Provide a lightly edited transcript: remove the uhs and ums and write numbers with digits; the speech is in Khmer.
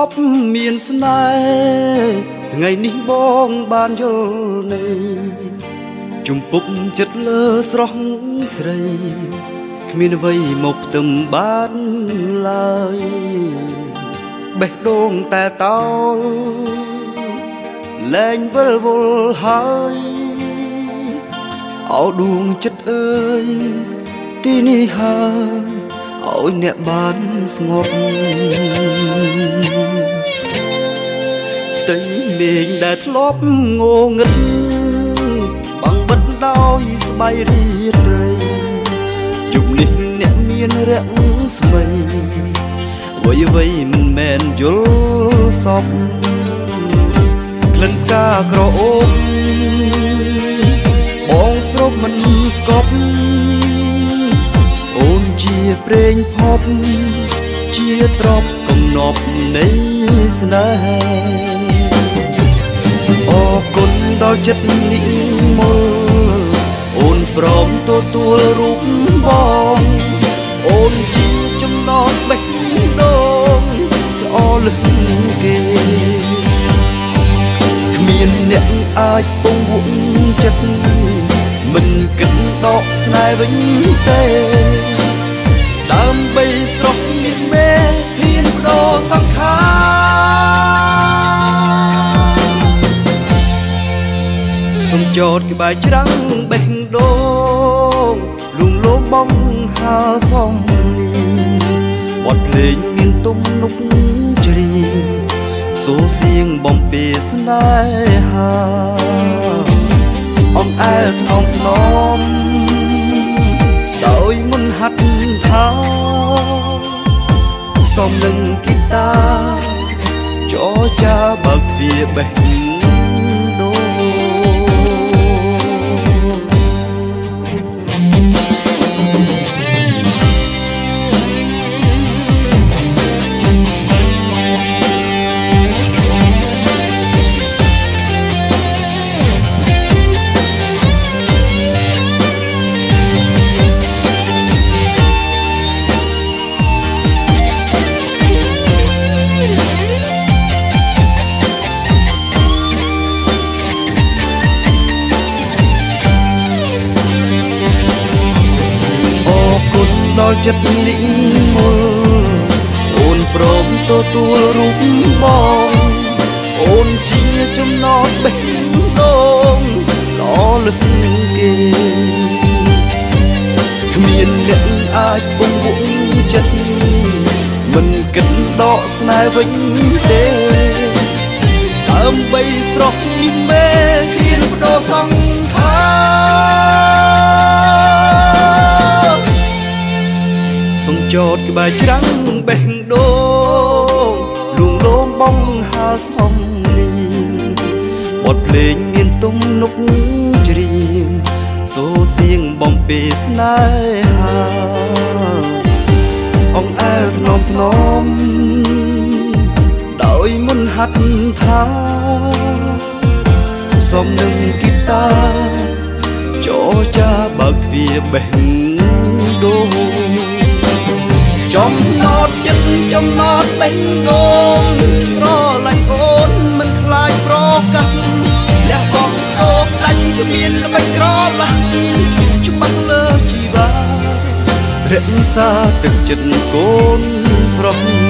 ប់មានស្នេហ៍ថ្ងៃនេះបងបានយល់នៃជំពប់ចិត្តលើស្រស់ស្រីគ្មានអ្វីមកផ្ទឹមបានឡើយបេះដូងតែតោលលែងវិលវល់ហើយអោដួងចិត្តអើយទីនេះហើយឲ្យអ្នកបានស្ងប់ផ្ទៃមេឃដែលធ្លាប់ងងឹតបាំងបិទដោយស្បៃរាត្រីយប់នេះអ្នកមានរាក់ស្មីអ្វីមិនមែនយល់សពក្លិនផ្កាក្រអូបបងស្រូបមិនស្កប់អូនជាព្រេងភពជាទ្រព្យកំណប់នៃស្នេហាអរគុណដល់ចិត្តនិមលអូនព្រមទទួលរូបបងអូនជាចំណងបេះដូងល្អលឹកគេគ្មានអ្នកអាចពងវក់ចិត្តមិនគិតដកស្នេហ៍វិញទេដើម្បីស្រស់មាសមេហ៊ានបដូរសង្ខារសុំចោតក្បែរច្រាំងបេះដូងលួងលោមបងហើសំនេះបទភ្លេងមានទំនុកច្រៀងសូរសៀងបំពេស្នេហាអងអែលថ្នមថ្នមដោយមុនហាត់ថាសំនឹងគីតាចរចាបើកទ្វារបេះដូងដល់ចិត្តនិមលអូនព្រមទទួលរូបបងអូនជាចំណងបេះដូងល្អលឹកគេគ្មានអ្នកអាចពងវក់ចិត្តមិនគិតដកស្នេហ៍វិញទេដើម្បីស្រស់មាសមេហ៊ានបដូរសង្ខារសុំចោតក្បែរច្រាំងបេះដូងលួងលោមបងហើសំនេះបទភ្លេងមានទំនុកច្រៀងសូរសៀងបំពេស្នេហាអងអែលថ្នមថ្នមដោយមុនហាត់ថាសំនឹងគីតាចរចាបើកទ្វារបេះដូងចំណត់ចិត្តចំណត់បេះដូងស្រឡាញ់អូនមិនខ្លាចប្រកាសលះបង់តបដាច់គ្មានល្បិចក្រឡាស់ច្បាស់លើជីវ៉ារក្សាទឹកចិត្តកូនប្រុស